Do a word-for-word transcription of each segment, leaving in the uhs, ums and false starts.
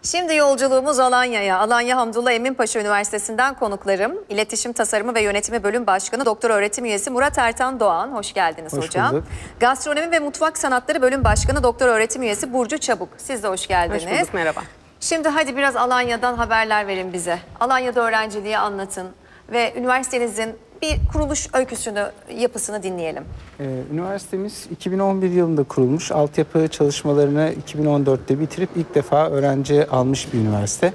Şimdi yolculuğumuz Alanya'ya. Alanya Hamdullah Eminpaşa Üniversitesi'nden konuklarım. İletişim Tasarımı ve Yönetimi Bölüm Başkanı Doktor Öğretim Üyesi Murat Ertan Doğan. Hoş geldiniz hoş hocam. Bulduk. Gastronomi ve Mutfak Sanatları Bölüm Başkanı Doktor Öğretim Üyesi Burcu Çabuk. Siz de hoş geldiniz. Hoş bulduk, merhaba. Şimdi hadi biraz Alanya'dan haberler verin bize. Alanya'da öğrenciliği anlatın ve üniversitenizin bir kuruluş öyküsünü, yapısını dinleyelim. Ee, üniversitemiz iki bin on bir yılında kurulmuş. Altyapı çalışmalarını iki bin on dörtte bitirip ilk defa öğrenci almış bir üniversite.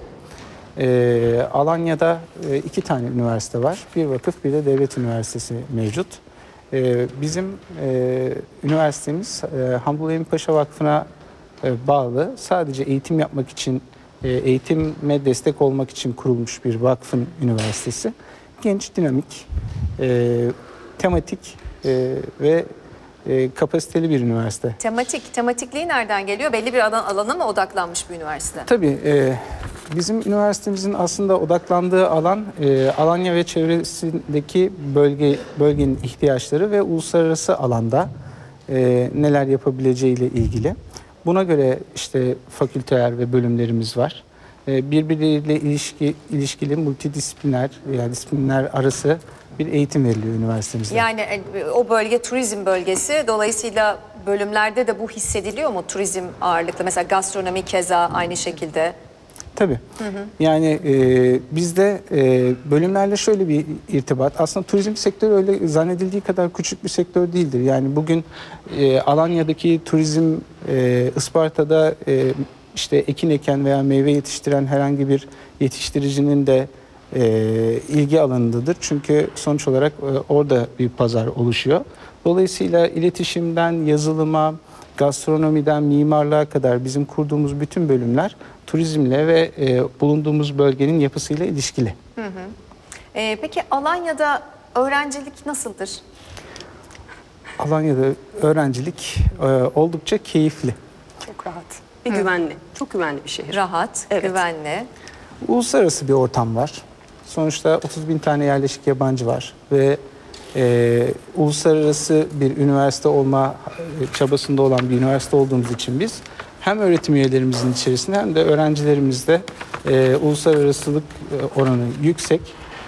Ee, Alanya'da e, iki tane üniversite var. Bir vakıf, bir de devlet üniversitesi mevcut. Ee, bizim e, üniversitemiz e, Hamdullah Eminpaşa Vakfı'na e, bağlı. Sadece eğitim yapmak için, e, eğitime destek olmak için kurulmuş bir vakfın üniversitesi. Genç, dinamik, e, tematik e, ve e, kapasiteli bir üniversite. Tematik, tematikliği nereden geliyor? Belli bir alan, alana mı odaklanmış bir üniversite? Tabii, e, bizim üniversitemizin aslında odaklandığı alan e, Alanya ve çevresindeki bölge bölgenin ihtiyaçları ve uluslararası alanda e, neler yapabileceğiyle ilgili. Buna göre işte fakülteler ve bölümlerimiz var. Birbirleriyle ilişki, ilişkili multidisipliner, yani disiplinler arası bir eğitim veriliyor üniversitemizde. Yani o bölge turizm bölgesi, dolayısıyla bölümlerde de bu hissediliyor mu, turizm ağırlıklı? Mesela gastronomi keza aynı şekilde. Tabii. Hı hı. Yani e, bizde e, bölümlerle şöyle bir irtibat. Aslında turizm sektörü öyle zannedildiği kadar küçük bir sektör değildir. Yani bugün e, Alanya'daki turizm, e, Isparta'da e, işte ekin eken veya meyve yetiştiren herhangi bir yetiştiricinin de e, ilgi alanındadır. Çünkü sonuç olarak e, orada bir pazar oluşuyor. Dolayısıyla iletişimden yazılıma, gastronomiden mimarlığa kadar bizim kurduğumuz bütün bölümler turizmle ve e, bulunduğumuz bölgenin yapısıyla ilişkili. Hı hı. E, peki Alanya'da öğrencilik nasıldır? Alanya'da öğrencilik e, oldukça keyifli. Çok rahat ve Hı. güvenli. Çok güvenli bir şehir. Rahat, evet. Güvenli. Uluslararası bir ortam var. Sonuçta otuz bin tane yerleşik yabancı var ve e, uluslararası bir üniversite olma çabasında olan bir üniversite olduğumuz için biz hem öğretim üyelerimizin içerisinde hem de öğrencilerimizde e, uluslararasılık oranı yüksek.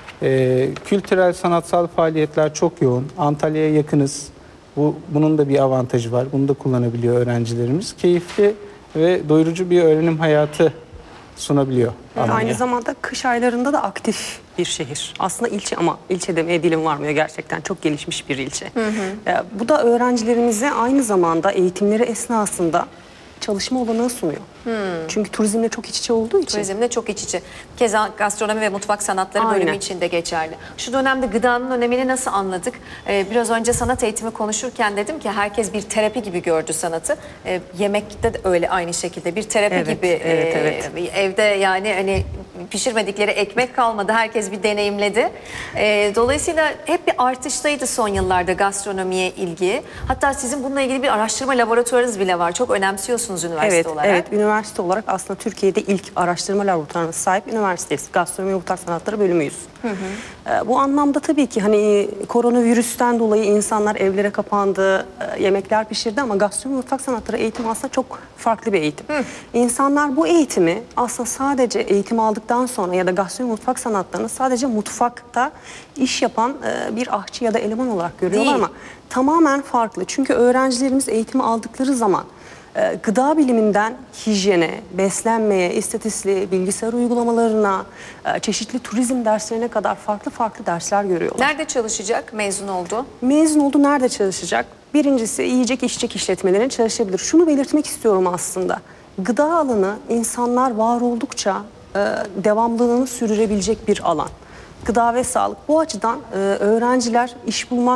E, kültürel, sanatsal faaliyetler çok yoğun. Antalya'ya yakınız. Bu, bunun da bir avantajı var. Bunu da kullanabiliyor öğrencilerimiz. Keyifli ve doyurucu bir öğrenim hayatı sunabiliyor. Alanya. Aynı zamanda kış aylarında da aktif bir şehir. Aslında ilçe, ama ilçe demeye dilim varmıyor, gerçekten çok gelişmiş bir ilçe. Hı hı. E, bu da öğrencilerimize aynı zamanda eğitimleri esnasında çalışma olanağı sunuyor. Hmm. Çünkü turizmle çok iç içe olduğu için. Turizmle çok iç içe. Keza gastronomi ve mutfak sanatları Aynen. bölümü için de geçerli. Şu dönemde gıdanın önemini nasıl anladık? Ee, biraz önce sanat eğitimi konuşurken dedim ki herkes bir terapi gibi gördü sanatı. Ee, yemekte de öyle aynı şekilde bir terapi evet, gibi. Evet, e, evet. Evde yani hani pişirmedikleri ekmek kalmadı. Herkes bir deneyimledi. Ee, dolayısıyla hep bir artıştaydı son yıllarda gastronomiye ilgi. Hatta sizin bununla ilgili bir araştırma laboratuvarınız bile var. Çok önemsiyorsunuz üniversite evet, olarak. Evet, üniversite olarak aslında Türkiye'de ilk araştırma laboratuvarına sahip üniversiteyiz. Gastronomi ve Mutfak Sanatları bölümüyüz. Hı hı. Ee, bu anlamda tabii ki hani koronavirüsten dolayı insanlar evlere kapandı, e, yemekler pişirdi ama gastronomi ve mutfak sanatları eğitimi aslında çok farklı bir eğitim. Hı. İnsanlar bu eğitimi aslında sadece eğitim aldıktan sonra ya da gastronomi ve mutfak sanatlarını sadece mutfakta iş yapan e, bir aşçı ya da eleman olarak görüyorlar. Değil. Ama tamamen farklı. Çünkü öğrencilerimiz eğitimi aldıkları zaman gıda biliminden hijyene, beslenmeye, istatistiğe, bilgisayar uygulamalarına, çeşitli turizm derslerine kadar farklı farklı dersler görüyorlar. Nerede çalışacak mezun oldu? Mezun oldu, nerede çalışacak? Birincisi yiyecek içecek işletmelerine çalışabilir. Şunu belirtmek istiyorum aslında. Gıda alanı insanlar var oldukça devamlılığını sürdürebilecek bir alan. Gıda ve sağlık. Bu açıdan öğrenciler iş bulma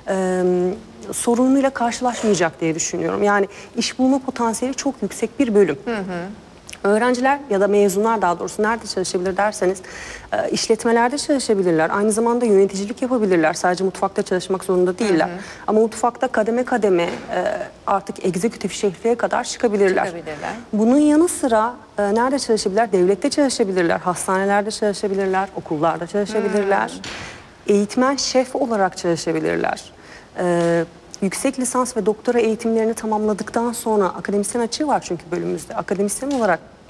sorunuyla karşılaşmayacak diye düşünüyorum. Yani iş bulma potansiyeli çok yüksek bir bölüm. Hı hı. Öğrenciler ya da mezunlar daha doğrusu nerede çalışabilir derseniz e, işletmelerde çalışabilirler. Aynı zamanda yöneticilik yapabilirler. Sadece mutfakta çalışmak zorunda değiller. Hı hı. Ama mutfakta kademe kademe e, artık egzekutif şefliğe kadar çıkabilirler. çıkabilirler. Bunun yanı sıra e, nerede çalışabilirler? Devlette çalışabilirler, hastanelerde çalışabilirler, okullarda çalışabilirler. Hı. Eğitmen şef olarak çalışabilirler. Ee, yüksek lisans ve doktora eğitimlerini tamamladıktan sonra akademisyen açığı var çünkü bölümümüzde. Akademisyen olarak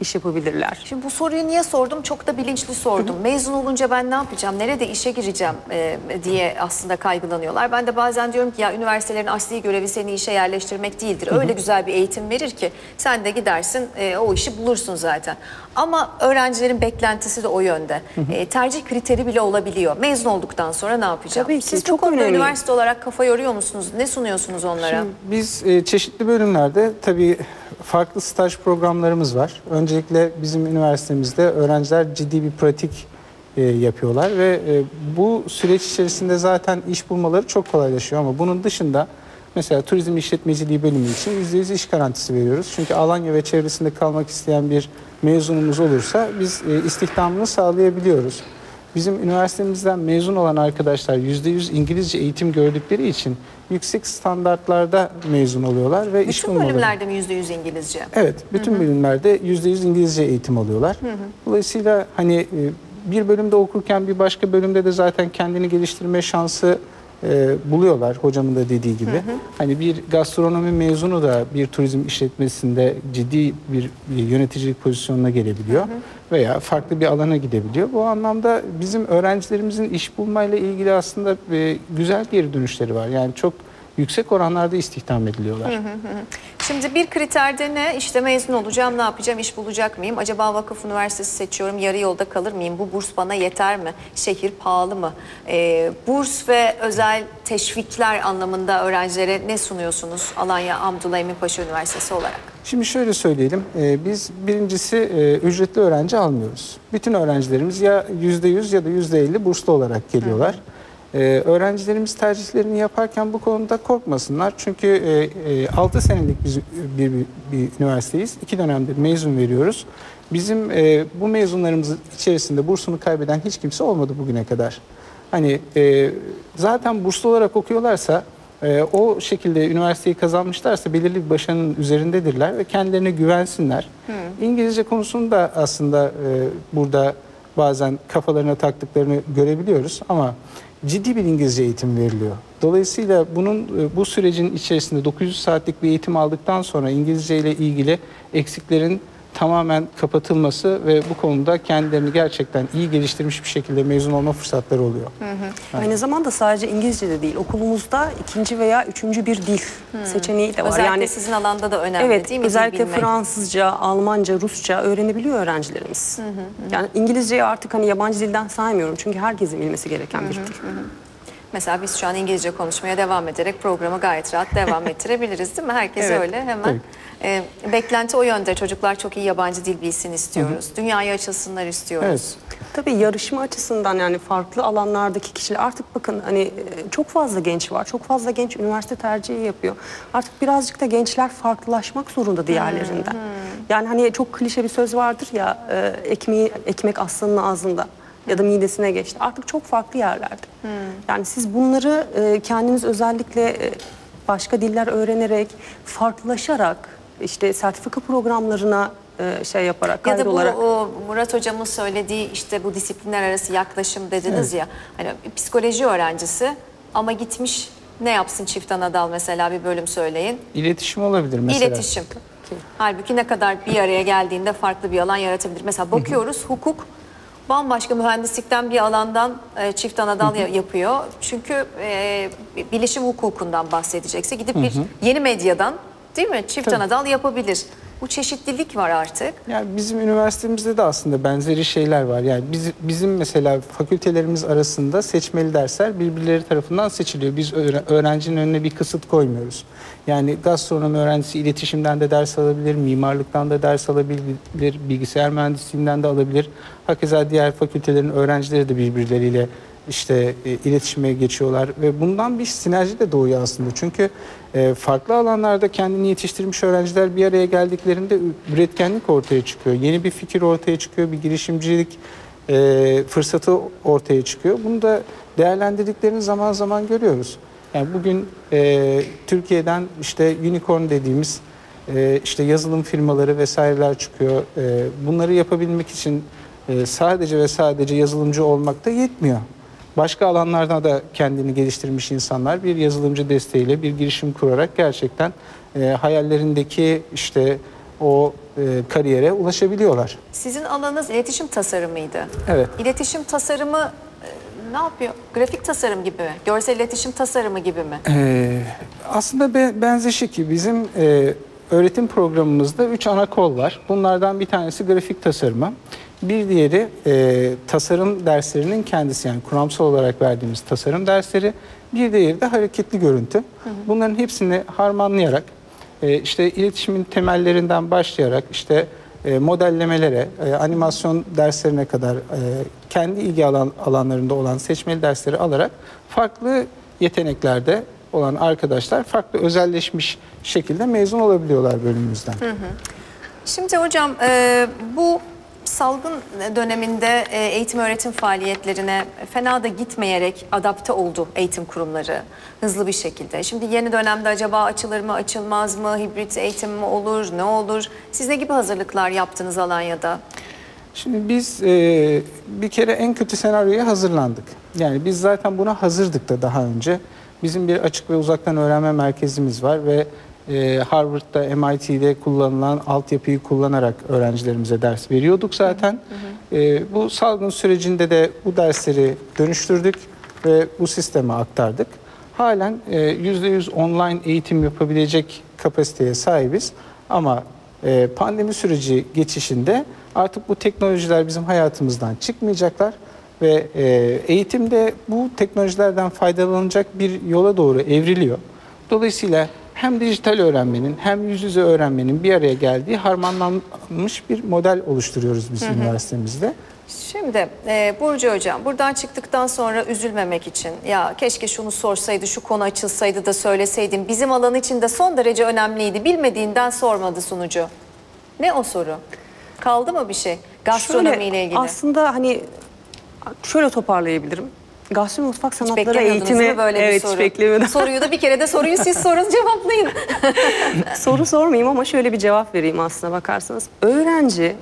iş yapabilirler. Şimdi bu soruyu niye sordum? Çok da bilinçli sordum. Mezun olunca ben ne yapacağım? Nerede işe gireceğim e, diye aslında kaygılanıyorlar. Ben de bazen diyorum ki ya üniversitelerin asli görevi seni işe yerleştirmek değildir. Öyle güzel bir eğitim verir ki sen de gidersin e, o işi bulursun zaten. Ama öğrencilerin beklentisi de o yönde. E, tercih kriteri bile olabiliyor. Mezun olduktan sonra ne yapacağım? Tabii ki, Siz bu çok konuda önemli. üniversite olarak kafa yoruyor musunuz? Ne sunuyorsunuz onlara? Şimdi biz e, çeşitli bölümlerde tabii farklı staj programlarımız var. Öncelikle bizim üniversitemizde öğrenciler ciddi bir pratik e, yapıyorlar ve e, bu süreç içerisinde zaten iş bulmaları çok kolaylaşıyor ama bunun dışında mesela turizm işletmeciliği bölümü için yüzde yüz iş garantisi veriyoruz. Çünkü Alanya ve çevresinde kalmak isteyen bir mezunumuz olursa biz e, istihdamını sağlayabiliyoruz. Bizim üniversitemizden mezun olan arkadaşlar yüzde yüz İngilizce eğitim gördükleri için yüksek standartlarda mezun oluyorlar ve iş Bütün bulmaları. bölümlerde mi yüzde yüz İngilizce? Evet, bütün bölümlerde yüzde yüz İngilizce eğitim alıyorlar. Dolayısıyla hani e, bir bölümde okurken bir başka bölümde de zaten kendini geliştirme şansı e, buluyorlar hocamın da dediği gibi. Hı hı. Hani bir gastronomi mezunu da bir turizm işletmesinde ciddi bir yöneticilik pozisyonuna gelebiliyor. Hı hı. Veya farklı bir alana gidebiliyor. Bu anlamda bizim öğrencilerimizin iş bulmayla ilgili aslında e, güzel geri dönüşleri var. Yani çok yüksek oranlarda istihdam ediliyorlar. Hı hı hı. Şimdi bir kriterde ne? İşte mezun olacağım, ne yapacağım, iş bulacak mıyım? Acaba vakıf üniversitesi seçiyorum, yarı yolda kalır mıyım? Bu burs bana yeter mi? Şehir pahalı mı? Ee, burs ve özel teşvikler anlamında öğrencilere ne sunuyorsunuz Alanya Abdullah Emin Paşa Üniversitesi olarak? Şimdi şöyle söyleyelim, e, biz birincisi e, ücretli öğrenci almıyoruz. Bütün öğrencilerimiz ya yüzde yüz ya da yüzde elli burslu olarak geliyorlar. Hı hı. Ee, öğrencilerimiz tercihlerini yaparken bu konuda korkmasınlar. Çünkü e, e, altı senelik biz bir, bir, bir üniversiteyiz. iki dönemdir mezun veriyoruz. Bizim e, bu mezunlarımız içerisinde bursunu kaybeden hiç kimse olmadı bugüne kadar. Hani e, zaten burslu olarak okuyorlarsa, e, o şekilde üniversiteyi kazanmışlarsa belirli bir başarının üzerindedirler ve kendilerine güvensinler. Hmm. İngilizce konusunda aslında e, burada bazen kafalarına taktıklarını görebiliyoruz ama ciddi bir İngilizce eğitim veriliyor. Dolayısıyla bunun bu sürecin içerisinde dokuz yüz saatlik bir eğitim aldıktan sonra İngilizce ile ilgili eksiklerin tamamen kapatılması ve bu konuda kendilerini gerçekten iyi geliştirmiş bir şekilde mezun olma fırsatları oluyor. Hı hı. Yani. Aynı zamanda sadece İngilizce de değil, okulumuzda ikinci veya üçüncü bir dil hı. seçeneği de var. Özellikle yani sizin alanda da önemli evet, değil mi? özellikle Fransızca, Almanca, Rusça öğrenebiliyor öğrencilerimiz. Hı hı hı. Yani İngilizceyi artık hani yabancı dilden saymıyorum çünkü herkesin bilmesi gereken bir dil. Hı hı. Mesela biz şu an İngilizce konuşmaya devam ederek programı gayet rahat devam ettirebiliriz değil mi? Herkes evet, öyle hemen. E, beklenti o yönde. Çocuklar çok iyi yabancı dil bilsin istiyoruz. Hı hı. Dünyaya açılsınlar istiyoruz. Evet. Tabii yarışma açısından yani farklı alanlardaki kişiler artık bakın hani çok fazla genç var. Çok fazla genç üniversite tercihi yapıyor. Artık birazcık da gençler farklılaşmak zorunda diğerlerinden. Hmm, hmm. Yani hani çok klişe bir söz vardır ya ekmeği, ekmek aslanın ağzında ya da midesine geçti. Artık çok farklı yerlerde. Hmm. Yani siz bunları kendiniz özellikle başka diller öğrenerek, farklılaşarak işte sertifika programlarına şey yaparak ya da bu olarak... o Murat hocamın söylediği işte bu disiplinler arası yaklaşım dediniz evet. ya hani psikoloji öğrencisi ama gitmiş ne yapsın çift anadal mesela bir bölüm söyleyin. İletişim olabilir mesela. İletişim. Halbuki ne kadar bir araya geldiğinde farklı bir alan yaratabilir. Mesela bakıyoruz hukuk bambaşka mühendislikten bir alandan e, çift anadal yapıyor. Çünkü e, bilişim hukukundan bahsedecekse gidip bir yeni medyadan değil mi çift Tabii. anadal yapabilir. Bu çeşitlilik var artık. Yani bizim üniversitemizde de aslında benzeri şeyler var. Yani biz, bizim mesela fakültelerimiz arasında seçmeli dersler birbirleri tarafından seçiliyor. Biz öğrencinin önüne bir kısıt koymuyoruz. Yani gastronomi öğrencisi iletişimden de ders alabilir, mimarlıktan da ders alabilir, bilgisayar mühendisliğinden de alabilir. Hakeza diğer fakültelerin öğrencileri de birbirleriyle işte e, iletişime geçiyorlar ve bundan bir sinerji de doğuyor aslında. Çünkü e, farklı alanlarda kendini yetiştirmiş öğrenciler bir araya geldiklerinde üretkenlik ortaya çıkıyor. Yeni bir fikir ortaya çıkıyor, bir girişimcilik e, fırsatı ortaya çıkıyor. Bunu da değerlendirdiklerini zaman zaman görüyoruz. Yani bugün e, Türkiye'den işte unicorn dediğimiz e, işte yazılım firmaları vesaireler çıkıyor. E, bunları yapabilmek için e, sadece ve sadece yazılımcı olmak da yetmiyor. Başka alanlarda da kendini geliştirmiş insanlar bir yazılımcı desteğiyle bir girişim kurarak gerçekten e, hayallerindeki işte o e, kariyere ulaşabiliyorlar. Sizin alanınız iletişim tasarımıydı. Evet. İletişim tasarımı e, ne yapıyor? Grafik tasarım gibi mi? Görsel iletişim tasarımı gibi mi? Ee, aslında be, benzeşik ki bizim e, öğretim programımızda üç ana kol var. Bunlardan bir tanesi grafik tasarımı. Bir diğeri e, tasarım derslerinin kendisi, yani kuramsal olarak verdiğimiz tasarım dersleri. Bir diğeri de hareketli görüntü. Hı hı. Bunların hepsini harmanlayarak e, işte iletişimin temellerinden başlayarak işte e, modellemelere, e, animasyon derslerine kadar e, kendi ilgi alan, alanlarında olan seçmeli dersleri alarak farklı yeteneklerde olan arkadaşlar farklı özelleşmiş şekilde mezun olabiliyorlar bölümümüzden. Hı hı. Şimdi hocam e, bu salgın döneminde e, eğitim öğretim faaliyetlerine fena da gitmeyerek adapte oldu eğitim kurumları hızlı bir şekilde. Şimdi yeni dönemde acaba açılır mı, açılmaz mı, hibrit eğitim mi olur, ne olur? Siz ne gibi hazırlıklar yaptınız Alanya'da? Şimdi biz e, bir kere en kötü senaryoya hazırlandık. Yani biz zaten buna hazırdık da daha önce. Bizim bir açık ve uzaktan öğrenme merkezimiz var ve e, Harvard'da, M I T'de kullanılan altyapıyı kullanarak öğrencilerimize ders veriyorduk zaten. Hı hı. E, bu salgın sürecinde de bu dersleri dönüştürdük ve bu sisteme aktardık. Halen e, yüzde yüz online eğitim yapabilecek kapasiteye sahibiz ama e, pandemi süreci geçişinde artık bu teknolojiler bizim hayatımızdan çıkmayacaklar ve e, eğitimde bu teknolojilerden faydalanacak bir yola doğru evriliyor. Dolayısıyla hem dijital öğrenmenin hem yüz yüze öğrenmenin bir araya geldiği harmanlanmış bir model oluşturuyoruz biz hı hı. üniversitemizde. Şimdi e, Burcu Hocam, buradan çıktıktan sonra üzülmemek için ya keşke şunu sorsaydı, şu konu açılsaydı da söyleseydim, bizim alan için de son derece önemliydi, bilmediğinden sormadı sunucu. Ne o soru? Kaldı mı bir şey? Gastronomi ile ilgili. Aslında hani şöyle toparlayabilirim. Gastronomi mutfak sanatları eğitimi böyle bir evet, soru. Hiç beklemiyordum. Soruyu da bir kere de soruyu siz sorun, cevaplayın. Soru sormayayım ama şöyle bir cevap vereyim aslına bakarsanız. Öğrenci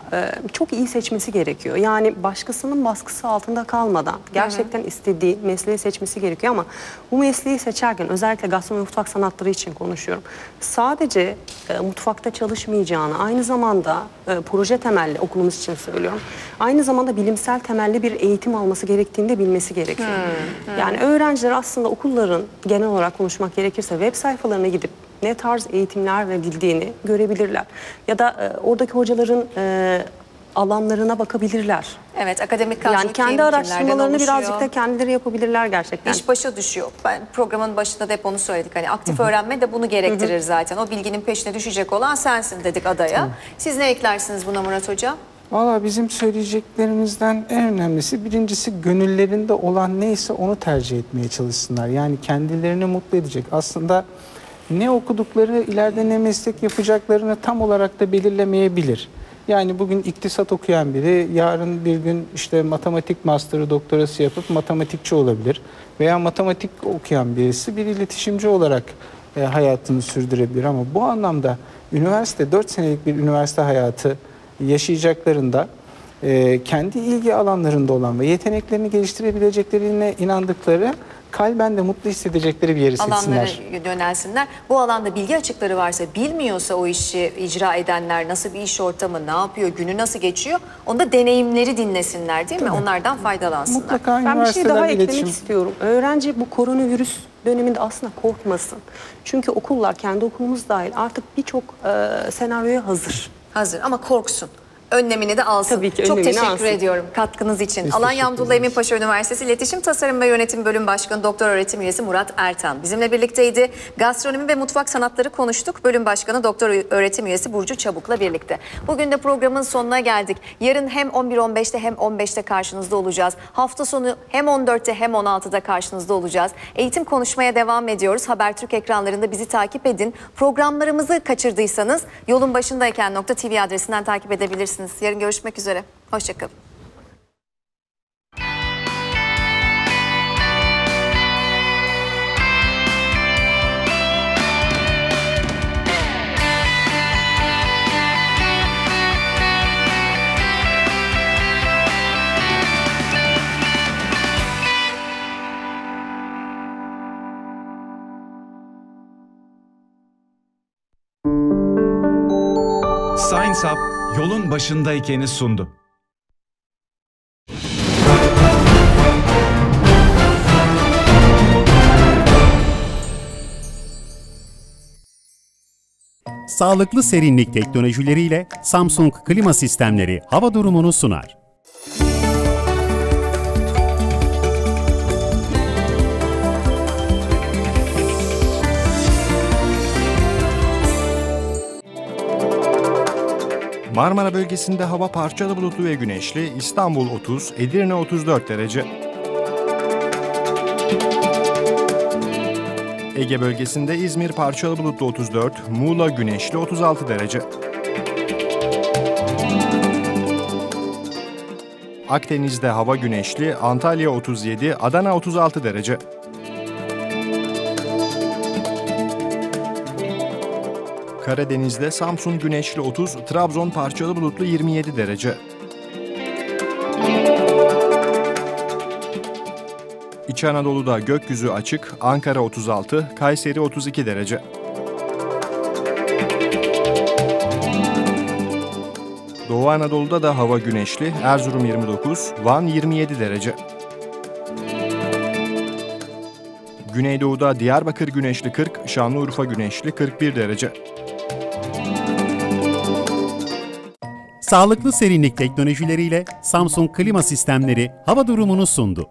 çok iyi seçmesi gerekiyor. Yani başkasının baskısı altında kalmadan gerçekten hı hı. istediği mesleği seçmesi gerekiyor ama bu mesleği seçerken özellikle gastronomi mutfak sanatları için konuşuyorum. Sadece e, mutfakta çalışmayacağını, aynı zamanda e, proje temelli, okulumuz için söylüyorum, aynı zamanda bilimsel temelli bir eğitim alması gerektiğini de bilmesi gerekiyor. Hı hı. Yani öğrenciler aslında okulların, genel olarak konuşmak gerekirse, web sayfalarına gidip ne tarz eğitimler verildiğini görebilirler. Ya da e, oradaki hocaların e, alanlarına bakabilirler. Evet, akademik kadro yani kendi kim, araştırmalarını birazcık da kendileri yapabilirler gerçekten. İş başa düşüyor. Ben programın başında da hep onu söyledik. Hani aktif öğrenme de bunu gerektirir zaten. O bilginin peşine düşecek olan sensin dedik adaya. Hı. Siz ne eklersiniz buna Murat Hocam? Valla bizim söyleyeceklerimizden en önemlisi, birincisi gönüllerinde olan neyse onu tercih etmeye çalışsınlar. Yani kendilerini mutlu edecek. Aslında ne okudukları, ileride ne meslek yapacaklarını tam olarak da belirlemeyebilir. Yani bugün iktisat okuyan biri, yarın bir gün işte matematik master'ı, doktorası yapıp matematikçi olabilir. Veya matematik okuyan birisi bir iletişimci olarak e, hayatını sürdürebilir. Ama bu anlamda üniversite, dört senelik bir üniversite hayatı yaşayacaklarında e, kendi ilgi alanlarında olan ve yeteneklerini geliştirebileceklerine inandıkları, kalben de mutlu hissedecekleri bir yeri seçsinler. Alanlara yönelsinler. Bu alanda bilgi açıkları varsa, bilmiyorsa o işi icra edenler, nasıl bir iş ortamı, ne yapıyor, günü nasıl geçiyor, onda deneyimleri dinlesinler değil mi? Tabii. Onlardan faydalansınlar. Mutlaka ben bir şey daha eklemek iletişim. istiyorum. Öğrenci bu koronavirüs döneminde aslında korkmasın. Çünkü okullar, kendi okulumuz dahil artık birçok e, senaryoya hazır. Hazır ama korksun. Önlemini de alsın. Tabii ki, çok teşekkür alsın. ediyorum katkınız için. Biz Alanya Hamdullah Eminpaşa Üniversitesi İletişim Tasarım ve Yönetim Bölüm Başkanı Doktor Öğretim Üyesi Murat Ertan bizimle birlikteydi. Gastronomi ve mutfak sanatları konuştuk. Bölüm Başkanı Doktor Öğretim Üyesi Burcu Çabuk'la birlikte. Bugün de programın sonuna geldik. Yarın hem on bir on beşte hem on beşte karşınızda olacağız. Hafta sonu hem on dörtte hem on altıda karşınızda olacağız. Eğitim konuşmaya devam ediyoruz. Habertürk ekranlarında bizi takip edin. Programlarımızı kaçırdıysanız yolun başındayken .tv adresinden takip edebilirsiniz. Yarın görüşmek üzere. Hoşçakalın. Kasap, yolun başındayken'i sundu. Sağlıklı serinlik teknolojileriyle Samsung Klima Sistemleri hava durumunu sunar. Marmara bölgesinde hava parçalı bulutlu ve güneşli, İstanbul otuz, Edirne otuz dört derece. Ege bölgesinde İzmir parçalı bulutlu otuz dört, Muğla güneşli otuz altı derece. Akdeniz'de hava güneşli, Antalya otuz yedi, Adana otuz altı derece. Karadeniz'de Samsun güneşli otuz, Trabzon parçalı bulutlu yirmi yedi derece. İç Anadolu'da gökyüzü açık, Ankara otuz altı, Kayseri otuz iki derece. Doğu Anadolu'da da hava güneşli, Erzurum yirmi dokuz, Van yirmi yedi derece. Güneydoğu'da Diyarbakır güneşli kırk, Şanlıurfa güneşli kırk bir derece. Sağlıklı serinlik teknolojileriyle Samsung Klima Sistemleri hava durumunu sundu.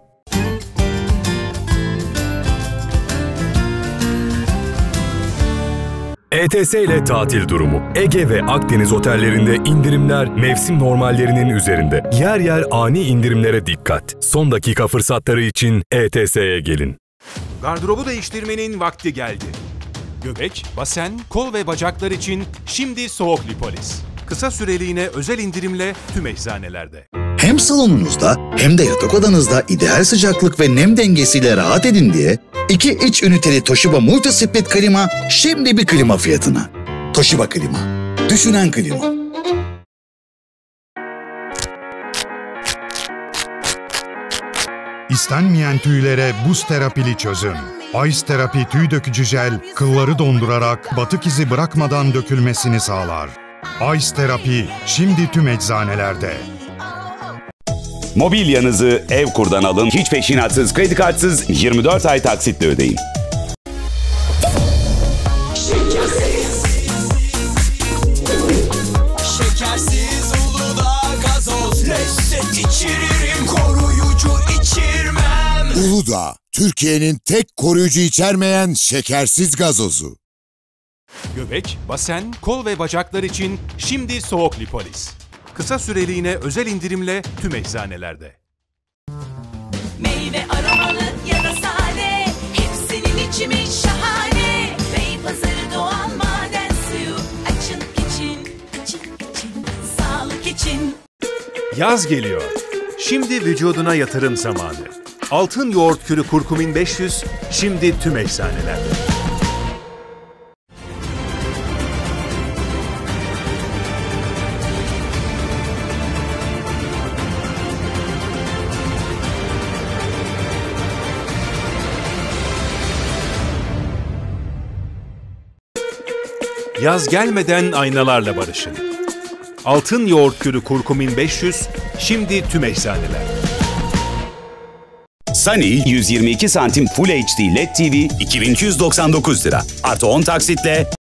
E T S ile tatil durumu. Ege ve Akdeniz otellerinde indirimler mevsim normallerinin üzerinde. Yer yer ani indirimlere dikkat. Son dakika fırsatları için E T S'ye gelin. Gardırobu değiştirmenin vakti geldi. Göbek, basen, kol ve bacaklar için şimdi soğuk Lipolis. Kısa süreliğine özel indirimle tüm eczanelerde. Hem salonunuzda hem de yatak odanızda ideal sıcaklık ve nem dengesiyle rahat edin diye iki iç üniteli Toshiba Multisplit klima şimdi bir klima fiyatına. Toshiba klima. Düşünen klima. İstenmeyen tüylere buz terapili çözüm. Ice Terapi tüy dökücü jel, kılları dondurarak batık izi bırakmadan dökülmesini sağlar. Ice Terapi şimdi tüm eczanelerde. Mobilyanızı Evkur'dan alın, hiç peşinatsız, kredi kartsız yirmi dört ay taksitle ödeyin. Şekersiz, şekersiz Uludağ gazoz, lezzet içiririm, koruyucu içirmem. Uludağ, Türkiye'nin tek koruyucu içermeyen şekersiz gazozu. Göbek, basen, kol ve bacaklar için şimdi soğuk Lipolis. Kısa süreliğine özel indirimle tüm eczanelerde. Meyve aromalı ya da sade, hepsinin içimi şahane. Beypazarı doğal maden suyu, açın için, açın için, sağlık için. Yaz geliyor. Şimdi vücuduna yatırım zamanı. Altın yoğurt kürü kurkumin beş yüz şimdi tüm eczanelerde. Yaz gelmeden aynalarla barışın. Altın yoğurt kürü kurkumin beş yüz şimdi tüm eczanelerde. Sunny yüz yirmi iki santim Full H D L E D T V iki bin iki yüz doksan dokuz lira. Artı on taksitle